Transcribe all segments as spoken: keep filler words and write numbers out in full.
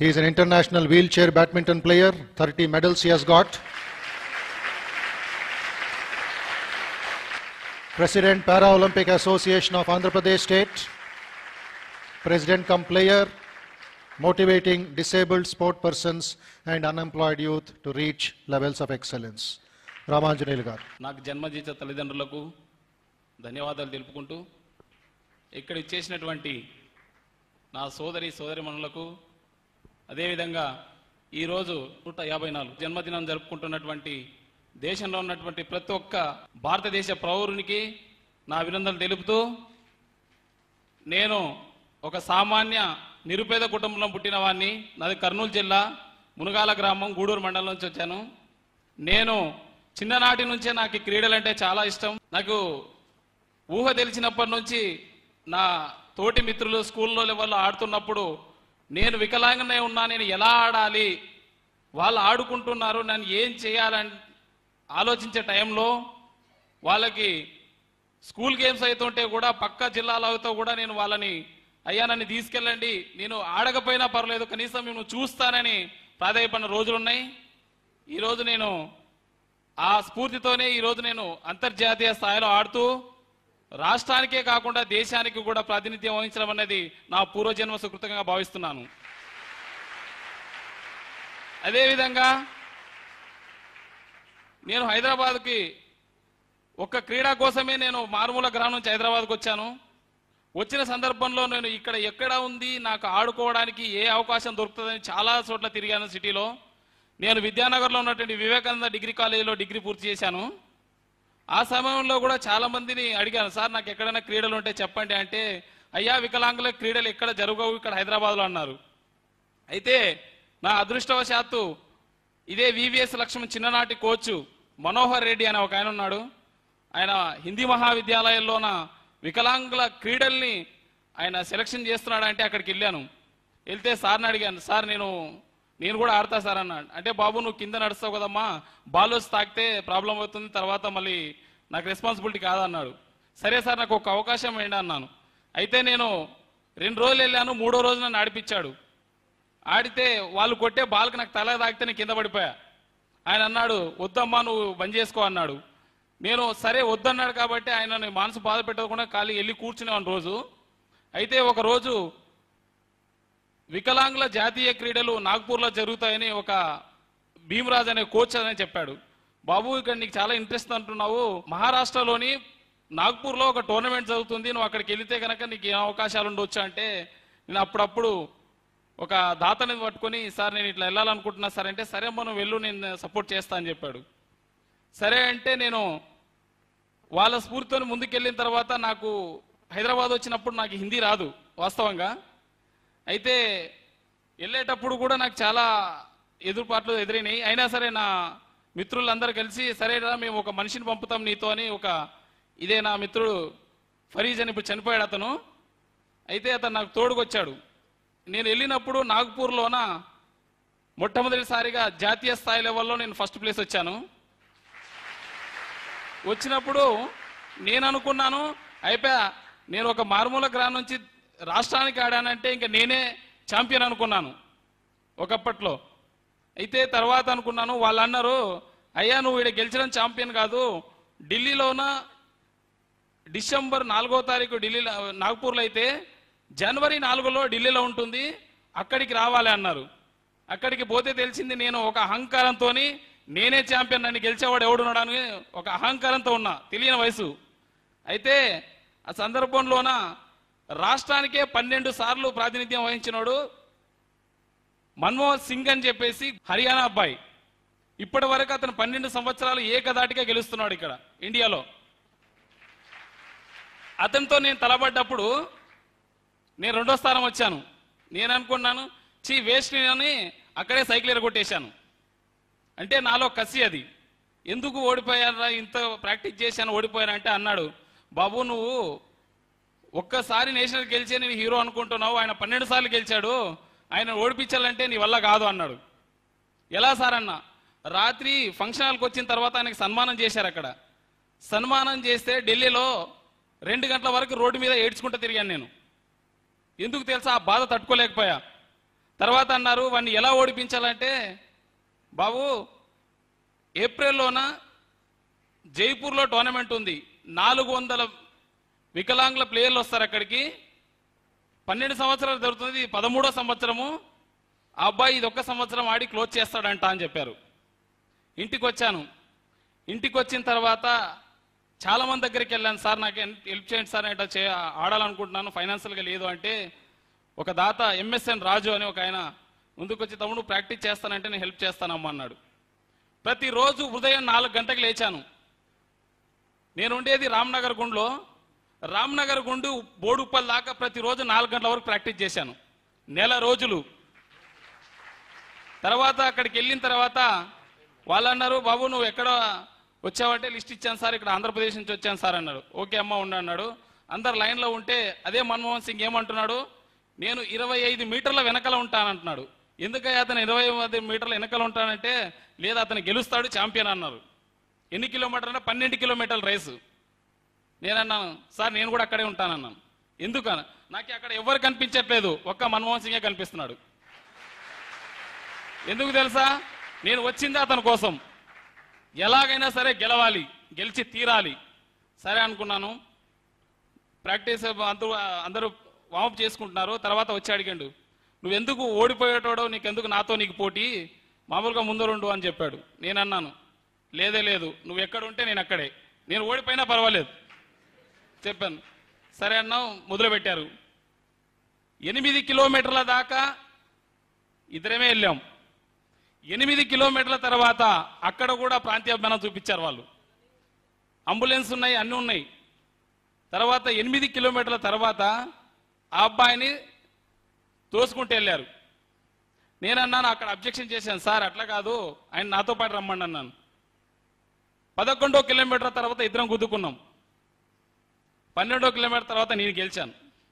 He is an international wheelchair badminton player. thirty medals he has got. President Para-Olympic Association of Andhra Pradesh State. President cum player, motivating disabled sport persons and unemployed youth to reach levels of excellence. Ramanjaneyulu garu. నాకు జన్మదించిన తల్లిదండ్రులకు ధన్యవాదాలు తెలుపుకుంటూ ఇక్కడ ఇచ్చేసినటువంటి నా సోదరి సోదరిమణులకు అదేవిధంగా ఈరోజు నూట యాభై నాలుగు జన్మదినం జరుపుకుంటున్నటువంటి దేశంలో ఉన్నటువంటి ప్రతి ఒక్క భారతదేశ పౌరునికి నా అభినందనలు తెలుపుతూ నేను ఒక సామాన్య నిరుపేద కుటుంబంలో పుట్టిన వాడిని. నాది కర్నూలు జిల్లా మునగాల గ్రామం గూడూరు మండలం నుంచి వచ్చాను. నేను చిన్ననాటి నుంచే నాకు క్రీడలు అంటే చాలా ఇష్టం. నాకు ఊహ తెలిసినప్పటి నుంచి నా తోటి మిత్రులు స్కూల్లో లెవెల్లో ఆడుతున్నప్పుడు నేను వికలాంగనే ఉన్నా, నేను ఎలా ఆడాలి, వాళ్ళు ఆడుకుంటున్నారు, నేను ఏం చేయాలని ఆలోచించే టైంలో వాళ్ళకి స్కూల్ గేమ్స్ అవుతుంటే కూడా పక్క జిల్లాలతో కూడా నేను వాళ్ళని అయ్యా నన్ను తీసుకెళ్ళండి, నేను ఆడకపోయినా పర్లేదు కనీసం నేను చూస్తానని ప్రాధాయపడిన రోజులున్నాయి. ఈరోజు నేను ఆ స్ఫూర్తితోనే ఈరోజు నేను అంతర్జాతీయ స్థాయిలో ఆడుతూ రాష్ట్రానికే కాకుండా దేశానికి కూడా ప్రాతినిధ్యం వహించడం అనేది నా పూర్వజన్మ సుకృతంగా భావిస్తున్నాను. అదేవిధంగా నేను హైదరాబాద్కి ఒక్క క్రీడా కోసమే నేను మారుమూల గ్రామం నుంచి హైదరాబాద్కి వచ్చాను. వచ్చిన సందర్భంలో నేను ఇక్కడ ఎక్కడ ఉంది నాకు ఆడుకోవడానికి ఏ అవకాశం దొరుకుతుందని చాలా చోట్ల తిరిగాను సిటీలో. నేను విద్యానగర్లో ఉన్నటువంటి వివేకానంద డిగ్రీ కాలేజీలో డిగ్రీ పూర్తి చేశాను. ఆ సమయంలో కూడా చాలా మందిని అడిగాను, సార్ నాకు ఎక్కడైనా క్రీడలు ఉంటే చెప్పండి అంటే, అయ్యా వికలాంగుల క్రీడలు ఎక్కడ జరగవు ఇక్కడ హైదరాబాద్లో అన్నారు. అయితే నా అదృష్టవశాత్తు ఇదే వివిఎస్ లక్ష్మణ్ చిన్ననాటి కోచ్ మనోహర్ రెడ్డి అనే ఒక ఆయన ఉన్నాడు. ఆయన హిందీ మహావిద్యాలయంలోన వికలాంగుల క్రీడల్ని ఆయన సెలక్షన్ చేస్తున్నాడు అంటే అక్కడికి వెళ్ళాను. వెళ్తే సార్ని అడిగాను, సార్ నేను నేను కూడా ఆడతా సార్ అన్నాడు. అంటే బాబు నువ్వు కింద నడుస్తావు కదమ్మా, బాల్ వచ్చి తాకితే ప్రాబ్లం అవుతుంది, తర్వాత మళ్ళీ నాకు రెస్పాన్సిబిలిటీ కాదన్నాడు. సరే సార్ నాకు ఒక అవకాశం ఏంటి అన్నాను. అయితే నేను రెండు రోజులు వెళ్ళాను, మూడో రోజు నన్ను ఆడిపించాడు. ఆడితే వాళ్ళు కొట్టే బాల్కి నాకు తల తాకితే నేను కింద పడిపోయా. ఆయన అన్నాడు వద్దమ్మా నువ్వు బంద్ చేసుకో అన్నాడు. నేను సరే వద్దన్నాడు కాబట్టి ఆయన మనసు బాధ పెట్టకుండా ఖాళీ వెళ్ళి కూర్చునేవాను రోజు. అయితే ఒక రోజు వికలాంగుల జాతీయ క్రీడలు నాగ్పూర్లో జరుగుతాయని ఒక భీమరాజ్ అనే కోచ్ అని చెప్పాడు. బాబు ఇక్కడ నీకు చాలా ఇంట్రెస్ట్ అంటున్నావు, మహారాష్ట్రలోని నాగ్పూర్లో ఒక టోర్నమెంట్ జరుగుతుంది, నువ్వు అక్కడికి వెళితే కనుక నీకు ఏ అవకాశాలు ఉండొచ్చు అంటే, నేను అప్పుడప్పుడు ఒక దాతని పట్టుకొని సార్ నేను ఇట్లా వెళ్ళాలనుకుంటున్నా సార్ అంటే, సరే మనం వెళ్ళు నేను సపోర్ట్ చేస్తా అని చెప్పాడు. సరే అంటే నేను వాళ్ళ స్ఫూర్తితో ముందుకెళ్ళిన తర్వాత నాకు హైదరాబాద్ వచ్చినప్పుడు నాకు హిందీ రాదు వాస్తవంగా. అయితే వెళ్ళేటప్పుడు కూడా నాకు చాలా ఎదురుపాట్లు ఎదురైనాయి. అయినా సరే నా మిత్రులందరూ కలిసి సరేనా మేము ఒక మనిషిని పంపుతాం నీతో అని, ఒక ఇదే నా మిత్రుడు ఫరీజ్ అని ఇప్పుడు చనిపోయాడు అతను. అయితే అతను నాకు తోడుకొచ్చాడు. నేను వెళ్ళినప్పుడు నాగ్పూర్లోన మొట్టమొదటిసారిగా జాతీయ స్థాయి లెవెల్లో నేను ఫస్ట్ ప్లేస్ వచ్చాను. వచ్చినప్పుడు నేను అనుకున్నాను అయిపోయా, నేను ఒక మారుమూల గ్రామం నుంచి రాష్ట్రానికి ఆడానంటే ఇంకా నేనే ఛాంపియన్ అనుకున్నాను ఒకప్పట్లో. అయితే తర్వాత అనుకున్నాను, వాళ్ళు అన్నారు అయ్యా నువ్వు ఇక్కడ గెలిచడం ఛాంపియన్ కాదు, ఢిల్లీలోన డిసెంబర్ నాలుగో తారీఖు ఢిల్లీలో నాగ్పూర్లో అయితే జనవరి నాలుగులో ఢిల్లీలో ఉంటుంది, అక్కడికి రావాలి అన్నారు. అక్కడికి పోతే తెలిసింది నేను ఒక అహంకారంతో నేనే ఛాంపియన్, నన్ను గెలిచేవాడు ఎవడున్నాడని ఒక అహంకారంతో ఉన్నా, తెలియని వయసు. అయితే ఆ సందర్భంలోన రాష్ట్రానికే పన్నెండు సార్లు ప్రాతినిధ్యం వహించినాడు మన్మోహన్ సింగ్ అని చెప్పేసి హర్యానా అబ్బాయి. ఇప్పటి వరకు అతను పన్నెండు సంవత్సరాలు ఏకదాటిగా గెలుస్తున్నాడు ఇక్కడ ఇండియాలో. అతనితో నేను తలబడ్డప్పుడు నేను రెండో స్థానం వచ్చాను. నేను అనుకున్నాను చీ వేస్ట్ అని అక్కడే సైకిల్ ఎరగొట్టేశాను. అంటే నాలో కసి అది, ఎందుకు ఓడిపోయారా, ఇంత ప్రాక్టీస్ చేశాను ఓడిపోయాను అంటే అన్నాడు, బాబు నువ్వు ఒక్కసారి నేషనల్ గెలిచే నేను హీరో అనుకుంటున్నావు, ఆయన పన్నెండు సార్లు గెలిచాడు, ఆయన ఓడిపించాలంటే నీ వల్ల కాదు అన్నాడు. ఎలా సార్ అన్న, రాత్రి ఫంక్షన్ హాల్కి వచ్చిన తర్వాత ఆయనకి సన్మానం చేశారు. అక్కడ సన్మానం చేస్తే ఢిల్లీలో రెండు గంటల వరకు రోడ్డు మీద ఏడ్చుకుంటూ తిరిగాను నేను. ఎందుకు తెలుసా, ఆ బాధ తట్టుకోలేకపోయా. తర్వాత అన్నారు వాడిని ఎలా ఓడిపించాలంటే, బాబు ఏప్రిల్లోన జైపూర్లో టోర్నమెంట్ ఉంది, నాలుగు వందల వికలాంగుల ప్లేయర్లు వస్తారు అక్కడికి, పన్నెండు సంవత్సరాలు జరుగుతుంది, పదమూడో సంవత్సరము, ఆ అబ్బాయి ఇది ఒక్క సంవత్సరం ఆడి క్లోజ్ చేస్తాడంట అని చెప్పారు. ఇంటికి వచ్చాను. ఇంటికి వచ్చిన తర్వాత చాలా మంది దగ్గరికి వెళ్ళాను, సార్ నాకు హెల్ప్ చేయండి సార్, అంటే చే ఆడాలనుకుంటున్నాను, ఫైనాన్షియల్గా లేదు అంటే, ఒక దాత ఎంఎస్ఎన్ రాజు అని ఒక ఆయన ముందుకు వచ్చి, తమ్ముడు ప్రాక్టీస్ చేస్తానంటే నేను హెల్ప్ చేస్తానమ్మా అన్నాడు. ప్రతిరోజు ఉదయం నాలుగు గంటలకు లేచాను. నేను ఉండేది రామ్నగర్ గుండ్లో. రామ్నగర్ గుండు బోడుప్పల్ దాకా ప్రతిరోజు నాలుగు గంటల వరకు ప్రాక్టీస్ చేశాను, నెల రోజులు. తర్వాత అక్కడికి వెళ్ళిన తర్వాత వాళ్ళు అన్నారు, బాబు నువ్వు ఎక్కడ వచ్చావంటే లిస్ట్ ఇచ్చాను సార్, ఇక్కడ ఆంధ్రప్రదేశ్ నుంచి వచ్చాను సార్ అన్నాడు. ఓకే అమ్మ ఉండు అన్నాడు. అందరు లైన్లో ఉంటే అదే మన్మోహన్ సింగ్ ఏమంటున్నాడు, నేను ఇరవై ఐదు మీటర్ల వెనకల ఉంటానంటున్నాడు. ఎందుకయ్యా అతను ఇరవై ఐదు మీటర్ల వెనకల ఉంటానంటే, లేదా అతను గెలుస్తాడు ఛాంపియన్ అన్నారు. ఎన్ని కిలోమీటర్ అంటే పన్నెండు కిలోమీటర్ల రేసు. నేనన్నాను, సార్ నేను కూడా అక్కడే ఉంటానన్నాను. ఎందుకన్నా, నాకు అక్కడ ఎవరు కనిపించట్లేదు, ఒక్క మన్మోహన్ సింగే కనిపిస్తున్నాడు. ఎందుకు తెలుసా, నేను వచ్చింది అతని కోసం, ఎలాగైనా సరే గెలవాలి, గెలిచి తీరాలి. సరే అనుకున్నాను. ప్రాక్టీస్ అందరూ అందరూ వామప్ చేసుకుంటున్నారు. తర్వాత వచ్చి అడిగాడు, నువ్వెందుకు ఓడిపోయేటోడో, నీకెందుకు నాతో నీకు పోటీ, మామూలుగా ముందరుండు అని చెప్పాడు. నేను అన్నాను, లేదే లేదు, నువ్వు ఎక్కడ ఉంటే నేను అక్కడే, నేను ఓడిపోయినా పర్వాలేదు చెప్పాను. సరే అన్నావు, మొదలుపెట్టారు. ఎనిమిది కిలోమీటర్ల దాకా ఇద్దరమే వెళ్ళాం. ఎనిమిది కిలోమీటర్ల తర్వాత అక్కడ కూడా ప్రాంతీయాభిమానం చూపించారు వాళ్ళు, అంబులెన్స్ ఉన్నాయి, అన్నీ ఉన్నాయి. తర్వాత ఎనిమిది కిలోమీటర్ల తర్వాత ఆ అబ్బాయిని తోసుకుంటూ వెళ్ళారు. నేనన్నాను, అక్కడ అబ్జెక్షన్ చేశాను, సార్ అట్లా కాదు, ఆయన నాతో పాటు రమ్మండి అన్నాను. పదకొండో కిలోమీటర్ తర్వాత ఇద్దరం గుద్దుకున్నాం. పన్నెండో కిలోమీటర్ తర్వాత నేను గెలిచాను.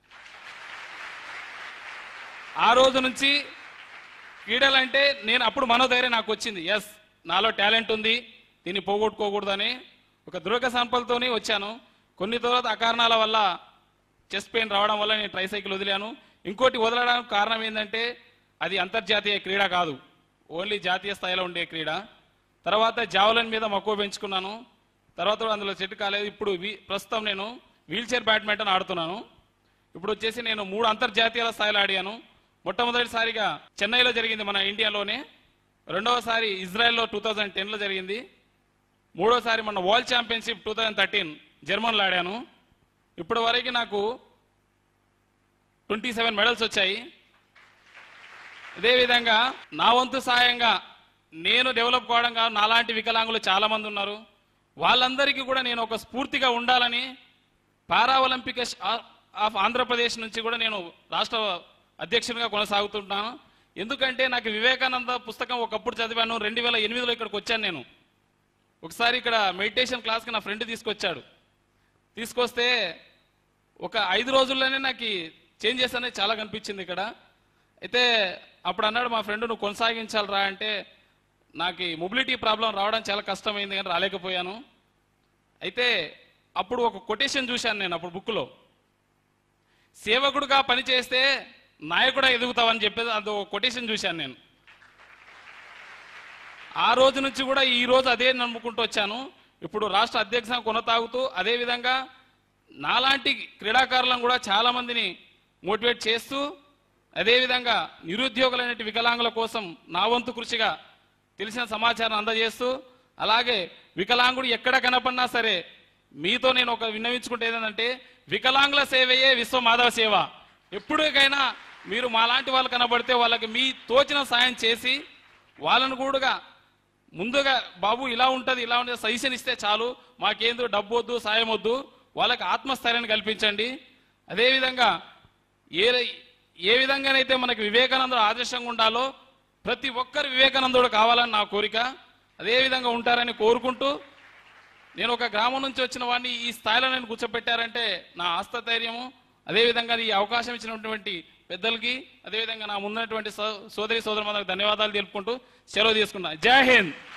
ఆ రోజు నుంచి క్రీడలంటే నేను అప్పుడు మనోధైర్యం నాకు వచ్చింది, ఎస్ నాలో టాలెంట్ ఉంది, దీన్ని పోగొట్టుకోకూడదని ఒక దృఢ సంకల్పంతోనే వచ్చాను. కొన్ని తర్వాత అకారణాల వల్ల చెస్ట్ పెయిన్ రావడం వల్ల నేను ట్రైసైకిల్ వదిలాను. ఇంకోటి వదలడానికి కారణం ఏంటంటే, అది అంతర్జాతీయ క్రీడ కాదు, ఓన్లీ జాతీయ స్థాయిలో ఉండే క్రీడ. తర్వాత జావలిన్ మీద మక్కువ పెంచుకున్నాను. తర్వాత అందులో సెట్ కాలేదు. ఇప్పుడు ప్రస్తుతం నేను వీల్ చైర్ బ్యాడ్మింటన్ ఆడుతున్నాను. ఇప్పుడు వచ్చేసి నేను మూడు అంతర్జాతీయ స్థాయిలో ఆడాను. మొట్టమొదటిసారిగా చెన్నైలో జరిగింది మన ఇండియాలోనే, రెండవసారి ఇజ్రాయెల్లో టూ థౌజండ్ టెన్లో జరిగింది, మూడోసారి మన world championship two thousand thirteen జర్మన్లో ఆడాను. ఇప్పటి వరకు నాకు ట్వంటీ సెవెన్ మెడల్స్ వచ్చాయి. అదేవిధంగా నా వంతు సాయంగా నేను డెవలప్ కావడం కాదు, నాలాంటి వికలాంగులు చాలా మంది ఉన్నారు, వాళ్ళందరికీ కూడా నేను ఒక స్ఫూర్తిగా ఉండాలని పారా ఒలింపిక్ ఆఫ్ ఆంధ్రప్రదేశ్ నుంచి కూడా నేను రాష్ట్ర అధ్యక్షునిగా కొనసాగుతుంటాను. ఎందుకంటే నాకు వివేకానంద పుస్తకం ఒకప్పుడు చదివాను. రెండు వేల ఎనిమిదిలో ఇక్కడికి వచ్చాను నేను. ఒకసారి ఇక్కడ మెడిటేషన్ క్లాస్కి నా ఫ్రెండ్ తీసుకొచ్చాడు. తీసుకొస్తే ఒక ఐదు రోజుల్లోనే నాకు చేంజెస్ అనేది చాలా కనిపించింది ఇక్కడ. అయితే అప్పుడు అన్నాడు మా ఫ్రెండ్, నువ్వు కొనసాగించాలరా అంటే, నాకు మొబిలిటీ ప్రాబ్లం రావడం చాలా కష్టమైంది కానీ రాలేకపోయాను. అయితే అప్పుడు ఒక కొటేషన్ చూశాను నేను అప్పుడు బుక్లో, సేవకుడుగా పనిచేస్తే నాయకుడా ఎదుగుతావని చెప్పేది, అది ఒక కొటేషన్ చూశాను నేను. ఆ రోజు నుంచి కూడా ఈ రోజు అదే నమ్ముకుంటూ వచ్చాను. ఇప్పుడు రాష్ట్ర అధ్యక్ష కొనసాగుతూ అదేవిధంగా నాలాంటి క్రీడాకారులను కూడా చాలా మందిని మోటివేట్ చేస్తూ, అదేవిధంగా నిరుద్యోగులైన వికలాంగుల కోసం నా వంతు కృషిగా తెలిసిన సమాచారం అందజేస్తూ, అలాగే వికలాంగుడు ఎక్కడ కనపడినా సరే మీతో నేను ఒక విన్నవించుకుంటే ఏంటంటే, వికలాంగుల సేవయే విశ్వ మాధవ సేవ. ఎప్పటికైనా మీరు మాలాంటి వాళ్ళు కనబడితే వాళ్ళకి మీ తోచిన సాయం చేసి, వాళ్ళను కూడా ముందుగా బాబు ఇలా ఉంటుంది ఇలా ఉంటుంది సజెషన్ ఇస్తే చాలు, మాకేందో డబ్బు వద్దు సాయం వద్దు, వాళ్ళకి ఆత్మస్థైర్యాన్ని కల్పించండి. అదేవిధంగా ఏ ఏ విధంగానైతే మనకి వివేకానందుడు ఆదర్శంగా ఉండాలో ప్రతి ఒక్కరు వివేకానందుడు కావాలని నా కోరిక. అదేవిధంగా ఉంటారని కోరుకుంటూ, నేను ఒక గ్రామం నుంచి వచ్చిన వాడిని ఈ స్థాయిలో నేను కూర్చోబెట్టారంటే నా ఆస్థైర్యము. అదేవిధంగా ఈ అవకాశం ఇచ్చినటువంటి పెద్దలకి, అదేవిధంగా నా ముందున్నటువంటి సోదరి సోదరులందరికీ ధన్యవాదాలు తెలుపుకుంటూ సెలవు తీసుకున్నా. జై హింద్.